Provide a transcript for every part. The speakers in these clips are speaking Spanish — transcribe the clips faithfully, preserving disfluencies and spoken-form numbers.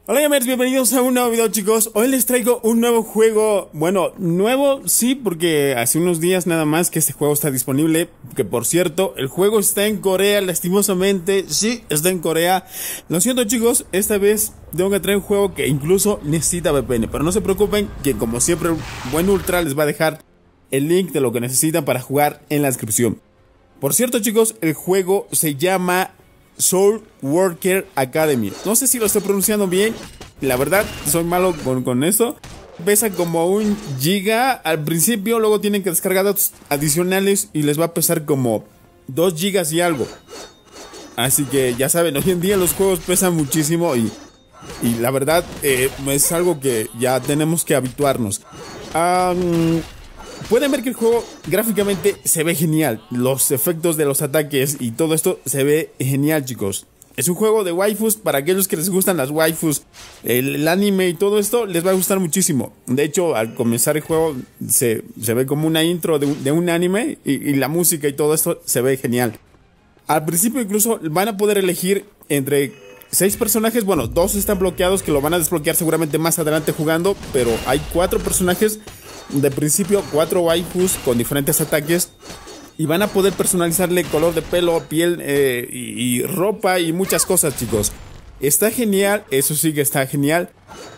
Hola gamers, bienvenidos a un nuevo video, chicos. Hoy les traigo un nuevo juego. Bueno, nuevo sí, porque hace unos días nada más que este juego está disponible. Que por cierto, el juego está en Corea, lastimosamente. Sí, está en Corea. Lo siento, chicos, esta vez tengo que traer un juego que incluso necesita V P N. Pero no se preocupen, que como siempre, Buen Ultra les va a dejar el link de lo que necesitan para jugar en la descripción. Por cierto, chicos, el juego se llama Soul Worker Academy. No sé si lo estoy pronunciando bien. La verdad, soy malo con, con eso. Pesa como un giga al principio. Luego tienen que descargar datos adicionales y les va a pesar como dos gigas y algo. Así que ya saben, hoy en día los juegos pesan muchísimo. Y, y la verdad eh, es algo que ya tenemos que habituarnos. um, Pueden ver que el juego gráficamente se ve genial. Los efectos de los ataques y todo esto se ve genial, chicos. Es un juego de waifus. Para aquellos que les gustan las waifus, el, el anime y todo esto, les va a gustar muchísimo. De hecho, al comenzar el juego se, se ve como una intro de un, de un anime y, y la música y todo esto se ve genial. Al principio incluso van a poder elegir entre seis personajes. Bueno, dos están bloqueados, que lo van a desbloquear seguramente más adelante jugando. Pero hay cuatro personajes de principio, cuatro waifus con diferentes ataques. Y van a poder personalizarle color de pelo, piel eh, y, y ropa y muchas cosas, chicos. Está genial, eso sí que está genial.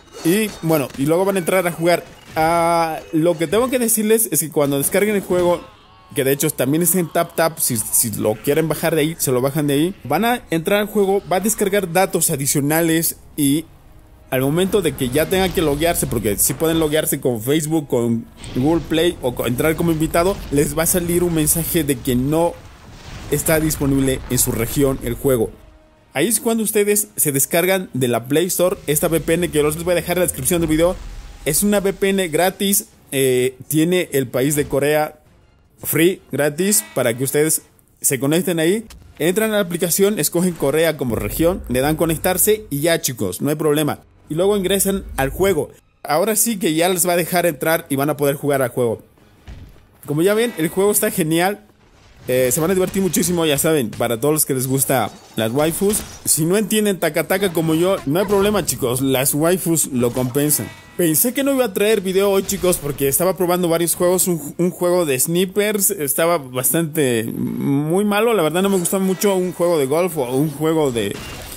Y bueno, y luego van a entrar a jugar. Uh, lo que tengo que decirles es que cuando descarguen el juego, que de hecho también está en TapTap, si, si lo quieren bajar de ahí, se lo bajan de ahí. Van a entrar al juego, va a descargar datos adicionales y al momento de que ya tengan que loguearse, porque si pueden loguearse con Facebook, con Google Play o con, entrar como invitado, les va a salir un mensaje de que no está disponible en su región el juego. Ahí es cuando ustedes se descargan de la Play Store esta V P N que los les voy a dejar en la descripción del video. Es una V P N gratis, eh, tiene el país de Corea free, gratis, para que ustedes se conecten ahí. Entran a la aplicación, escogen Corea como región, le dan conectarse y ya, chicos, no hay problema. Y luego ingresan al juego. Ahora sí que ya les va a dejar entrar y van a poder jugar al juego. Como ya ven, el juego está genial. eh, Se van a divertir muchísimo, ya saben. Para todos los que les gusta las waifus. Si no entienden taca taca como yo, no hay problema, chicos, las waifus lo compensan. Pensé que no iba a traer video hoy, chicos, porque estaba probando varios juegos. Un, un juego de snipers estaba bastante muy malo. La verdad no me gustaba mucho un juego de golf o un juego de...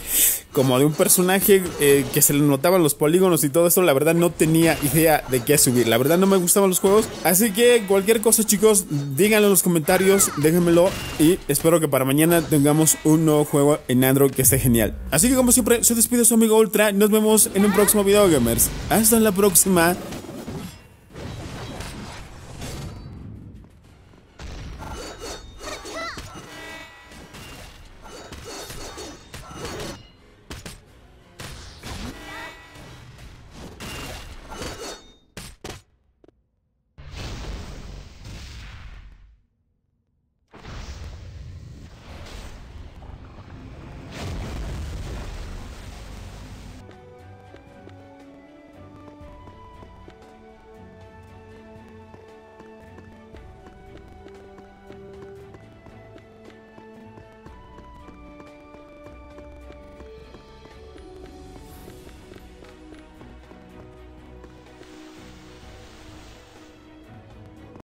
como de un personaje eh, que se le notaban los polígonos y todo esto. La verdad no tenía idea de qué subir. La verdad no me gustaban los juegos. Así que cualquier cosa, chicos, díganlo en los comentarios, déjenmelo. Y espero que para mañana tengamos un nuevo juego en Android que esté genial. Así que como siempre, se despide su amigo Ultra. Nos vemos en un próximo video, gamers. Hasta la próxima.